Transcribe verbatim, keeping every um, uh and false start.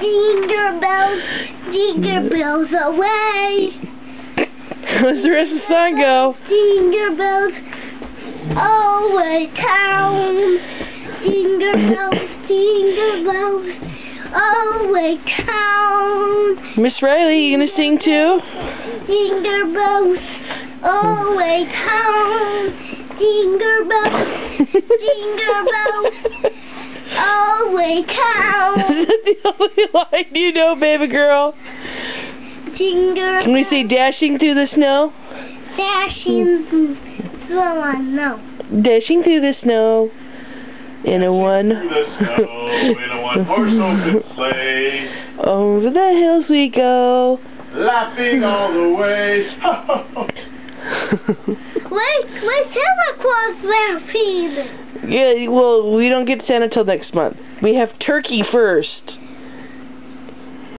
Jingle bells, jingle bells away. How's the rest of the song go? Jingle bells away town. Jingle bells, jingle bells away town. Miss Riley, you gonna sing too? Jingle bells away town. Jingle bells, jingle bells away town. Is that the only line you know, baby girl? Jingle Can we say dashing through the snow? dashing through the snow. Dashing through the snow in a one. Through the snow in a one-horse open sleigh. Over the hills we go. Laughing all the way. Wait, wait, Santa Claus laughing. Yeah, well, we don't get Santa till next month. We have turkey first.